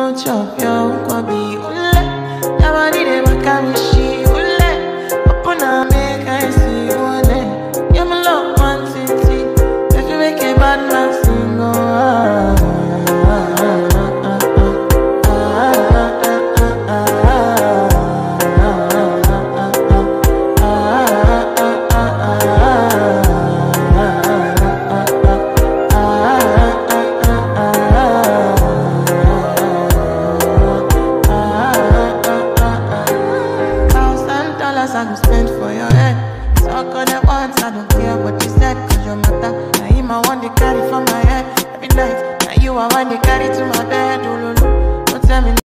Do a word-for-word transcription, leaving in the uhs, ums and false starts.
no chop your kwabi ule. Never did it back and she ule. Open up make I see ule. You my love one city. If you make a bad man sing oh ah. I go spend for your head. Talk on the once, I don't care what you said. Cause your matter, now him I want to carry for my head. Every night, now you I want to carry to my bed. Don't tell me